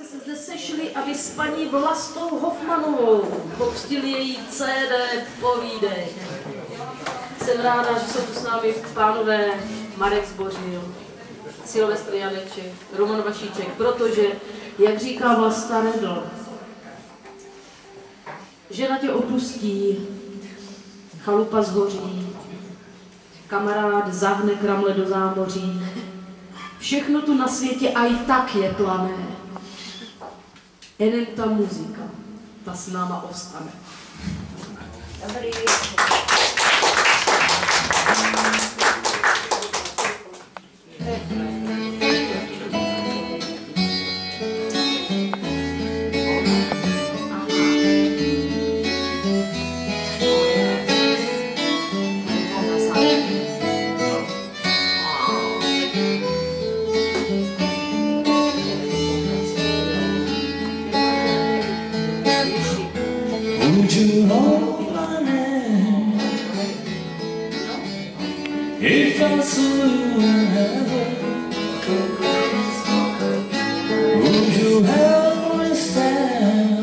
se zde sešli, aby s paní Vlastou Hofmanovou pokřtili její CD Povídej. Jsem ráda, že jsou tu s námi pánové Marek Zbořil, Silvestr Janeček, Roman Vašíček, protože, jak říká Vlasta Redl, žena tě opustí, chalupa zhoří, kamarád zahne kramle do zámoří, všechno tu na světě aj tak je plané. Jenom ta muzika, ta s náma ostane. Dobrý. Would you hold my hand if I saw you in heaven? Would you help me stand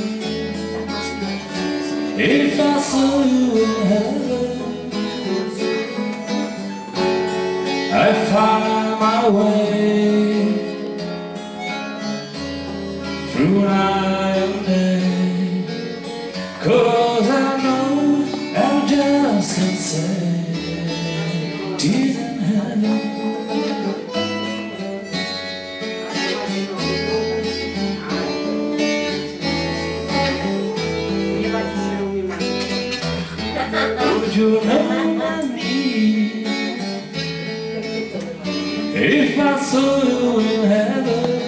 if I saw you in heaven? I find my way through night and day. 'Cause I know I just can't say didn't heaven. Would you know my need if I saw you in heaven?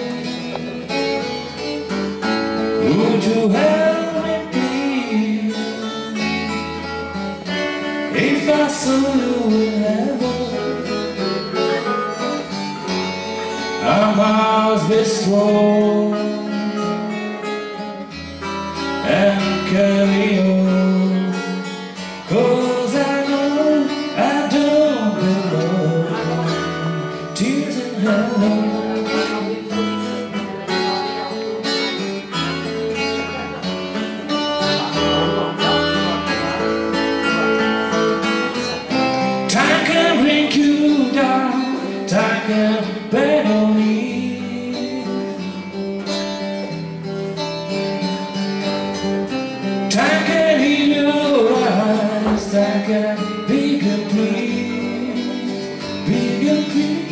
Would you help me please if I saw you in heaven? I must be strong and carry on, 'cause I know I don't belong tears in heaven. Time can bring you down, time can bend on me. Time can heal your eyes, time can be complete, be complete.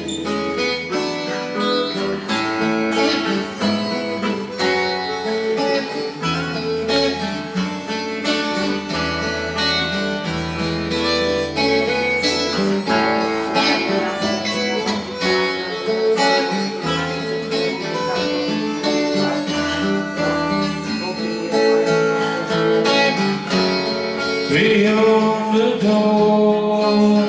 Beyond the door,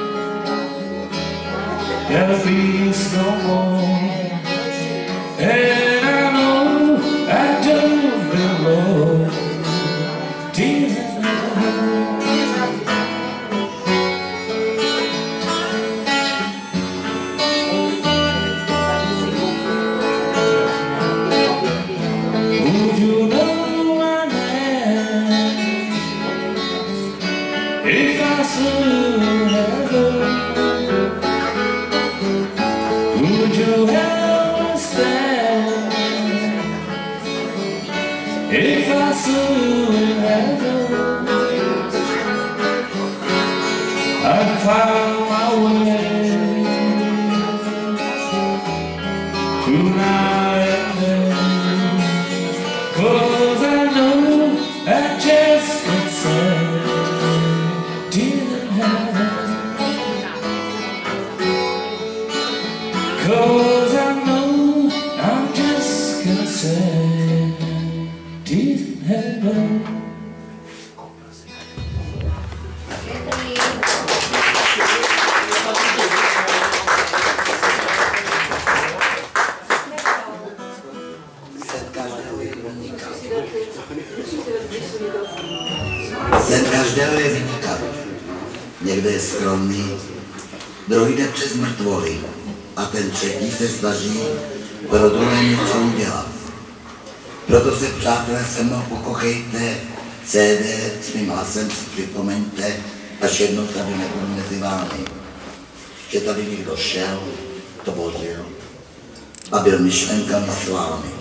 there'll be no more, and I know I don't belong tears in heaven. Would you know my name if I saw you in heaven? Would you help me stand if I saw you in heaven? I found my way through night and day, 'cause I know I just can't say didn't heaven. 'Cause I know I'm just gonna say didn't heaven. Sen každého je vynikat. Někde je skromný, druhý jde přes mrtvoly a ten třetí se snaží pro druhé něco udělat. Proto se, přátelé, se mnou pokochejte, CD s mým hlasem si připomeňte, až jednou tady nebudu mezi vámi. Že tady někdo šel, tvořil a byl myšlenkami s vámi.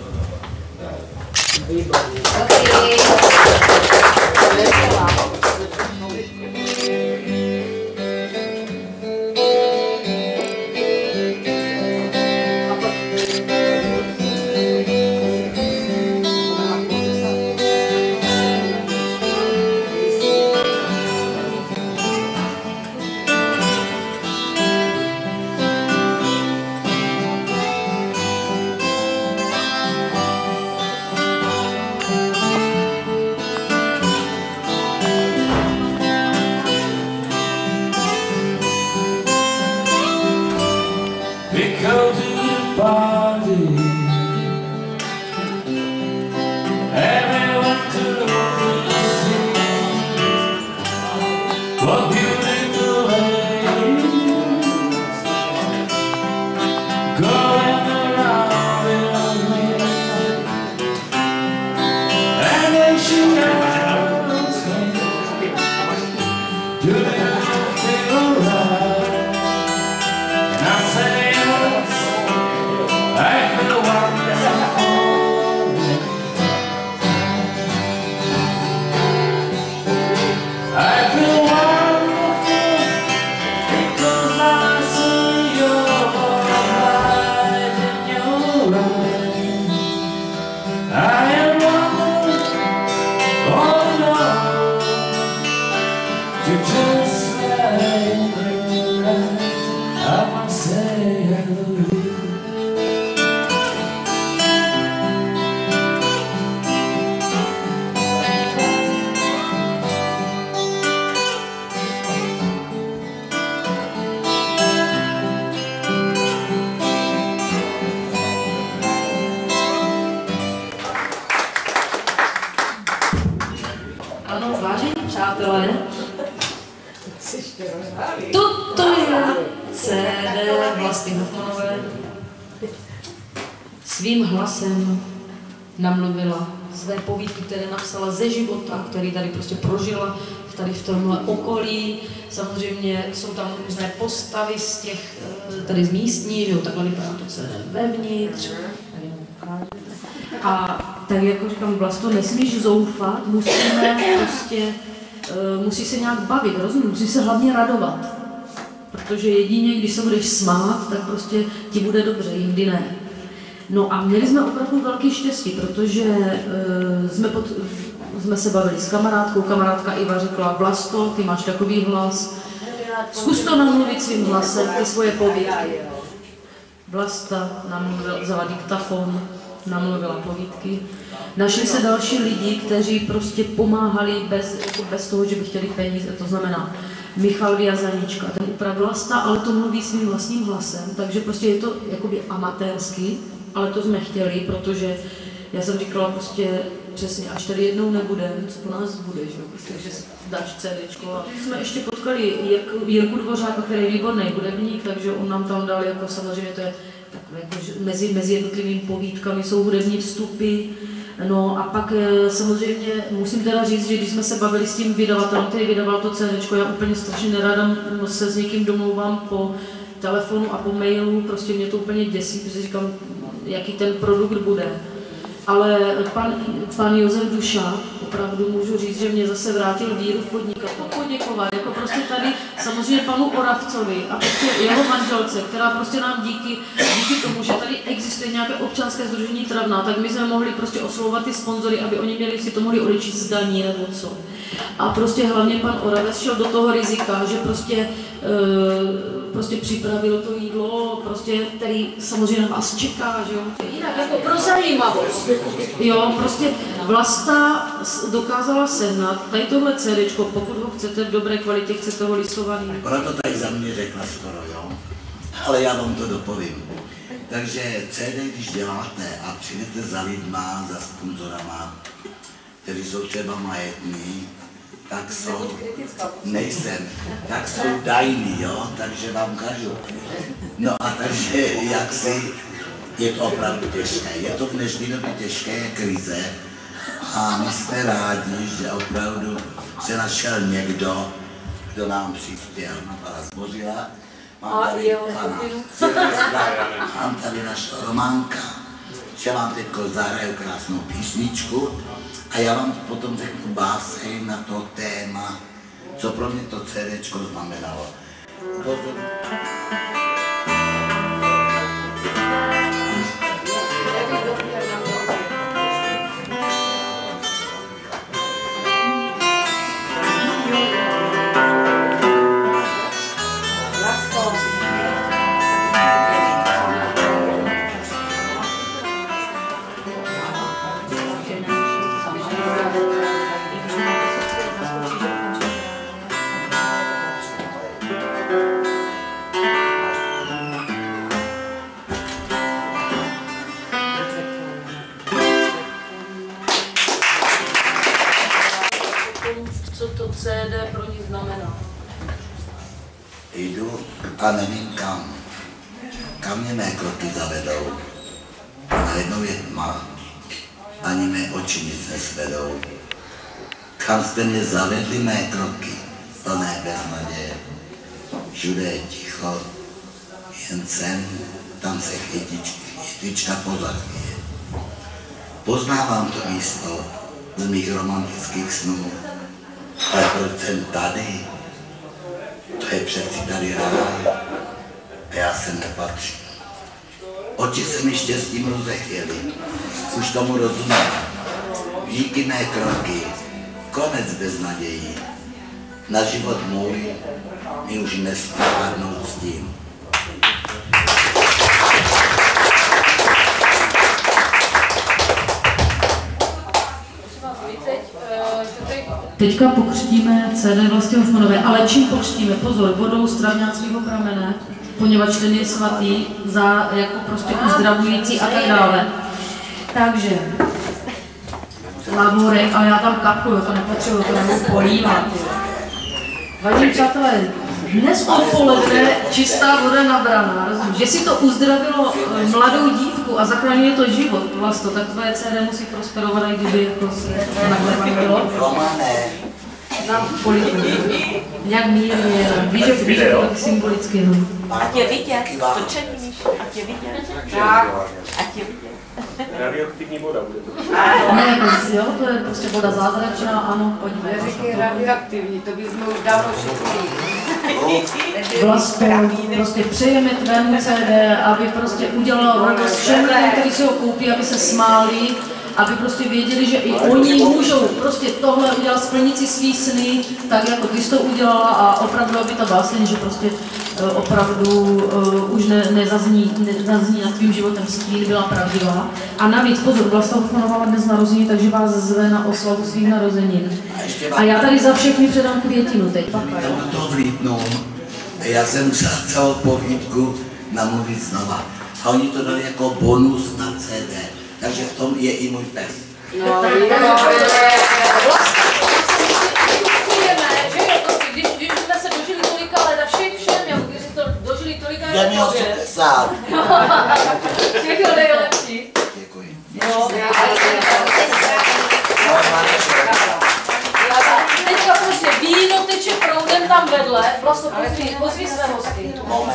Toto je CD Vlasty Hoffmanové. Svým hlasem namluvila své povídky, které napsala ze života, který tady prostě prožila tady v tomhle okolí. Samozřejmě jsou tam různé postavy z těch, tady z místní, že jo, takhle vypadá to celé vevnitř. A tak jako říkám, Vlasto, nesmíš zoufat, musí se nějak bavit, rozumíš? Musí se hlavně radovat. Protože jedině, když se budeš smát, tak prostě ti bude dobře, jindy ne. No a měli jsme opravdu velký štěstí, protože jsme se bavili s kamarádkou, kamarádka Iva řekla, Vlasto, ty máš takový hlas, zkus to namluvit svým hlasem, ty svoje povídky. Vlasta vzala diktafon, namluvila povídky. Našli se další lidi, kteří prostě pomáhali bez toho, že by chtěli peníze, to znamená Michal Vyjazanička, ten upravil Vlasta, ale to mluví svým vlastním hlasem, takže prostě je to jakoby amatérský, ale to jsme chtěli, protože já jsem říkala prostě přesně, až tady jednou nebude, co po nás bude, že jo, prostě, že dáš CDčko. A jsme ještě potkali Jirku Dvořáka, který je výborný hudebník, takže on nám tam dal, jako samozřejmě to je takové, jako, mezi jednotlivými povídkami jsou hudební vstupy. No a pak samozřejmě musím teda říct, že když jsme se bavili s tím vydavatelem, který vydával to CDčko, já úplně strašně nerada se s někým domlouvám po telefonu a po mailu, prostě mě to úplně děsí, protože říkám, jaký ten produkt bude. Ale pan Josef Duša, opravdu můžu říct, že mě zase vrátil víru v podnikatelství. Poděkovat, jako prostě tady samozřejmě panu Oravcovi a prostě jeho manželce, která prostě nám díky tomu, že tady existuje nějaké občanské sdružení Travná, tak my jsme mohli prostě oslovovat ty sponzory, aby oni si to mohli odečíst z daní nebo co. A prostě hlavně pan Oravec šel do toho rizika, že prostě připravil to jídlo, prostě, který samozřejmě na vás čeká, že jo. Jinak jako pro zajímavost. Jo, prostě Vlasta dokázala sehnat tady tohle CDčko, pokud ho chcete v dobré kvalitě, chcete ho lisovaný. Ona to tady za mě řekla skoro, jo, ale já vám to dopovím. Takže CD, když děláte a přijdete za lidma, za sponzorama, kteří jsou třeba majetní, tak jsou dajní, jo, takže vám kažu. No a takže je to opravdu těžké. Je to v dnešní době těžké krize a my jsme rádi, že opravdu se našel někdo, kdo nám přispěl. Pana Zbořila, mám tady pana Silvestra, mám tady našeho Románka, že vám teď zahraju krásnou písničku a já vám potom řeknu báseň na to téma, co pro mě to CDčko znamenalo. Co to CD pro ní znamená? Jdu a nevím kam. Kam mě mé kroky zavedou. A najednou je tma. Ani mé oči nic nesvedou. Kam jste mě zavedli mé kroky, plné beznaděje. Všude je ticho, jen sem, tam se chytička pozachvěje. Poznávám to místo z mých romantických snů. Ale proč jsem tady? To je přeci tady ráj. A já sem nepatřím. Oči se mi štěstím rozechvěly. Už tomu rozumím. Díky mé kroky. Konec beznadějí. Na život můj mi už nesmí padnout s tím. Teďka pokřtíme CD Vlasty Hofmanové, ale čím pokřtíme? Pozor, vodou z travňáckého pramene, poněvadž ten je svatý, jako prostě uzdravující a tak dále. Takže, lavorek, ale já tam kapkuju, to nepotřebuji, to nebudu polívat. Vážení přátelé, dnes odpoledne čistá voda nabraná, rozumíš? Že si to uzdravilo mladou dívku a zachránilo to život, vlastně, tak tvoje CD musí prosperovat, i kdyby jako se to takhle bylo. Romane. Na politiku. Nějak mírně, víš, že to tak symbolicky. No. Ať je vidět, točení, Míši, ať je vidět. Tak, ať je vidět. Radioaktivní voda bude to. Ne, jo, to je prostě voda zázračná, ano, pojďme. Neříkej radioaktivní, to bychom už dávno všichni. Vlastně prostě přejeme tvému CD, aby prostě udělalo radost všem lidem, kteří si ho koupí, aby se smáli, aby prostě věděli, že i oni můžou prostě tohle udělat, splnit si svý sny, tak jako ty jsi to udělala a opravdu, aby ta báseň, že prostě opravdu už nezazní nad tvým životem stín, byla pravdivá. A navíc, pozor, Vlasta Hofmanová má dnes narozeniny, takže vás zve na oslavu svých narozenin. A já tady za všechny předám květinu teď. Já do toho vlítnu. Já jsem musel celou povídku namluvit znova. A oni to dali jako bonus na CD. Takže v tom je i můj pes. No, když jsme se dožili tolika let a všem, když to dožili tolika let. Je mi 80. Všechno nejlepší. Děkuji. No, teďka prostě víno teče proudem tam vedle, vlastně pozví své hosty.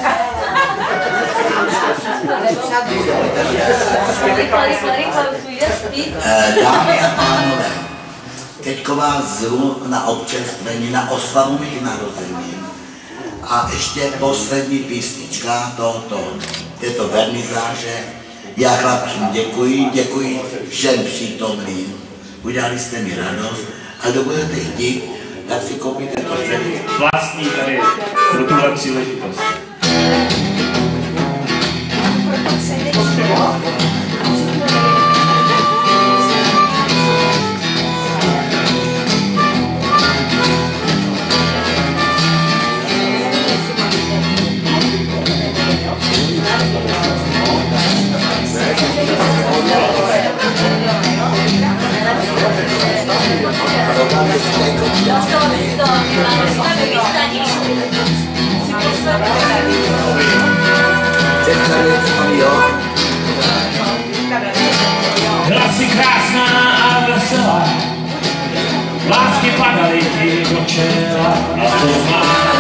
Dámy a pánové, teďko vás zvu na občerstvení, na oslavu mých narozenin. A ještě poslední písnička tohoto, je to vernizáže. Já chlapcům děkuji všem přítomným. Udělali jste mi radost a kdo budete chtít, tak si koupíte to celý. Vlastní tady pro tuhle příležitost. Teď tady je to, jo. dali ti do čela a to znamená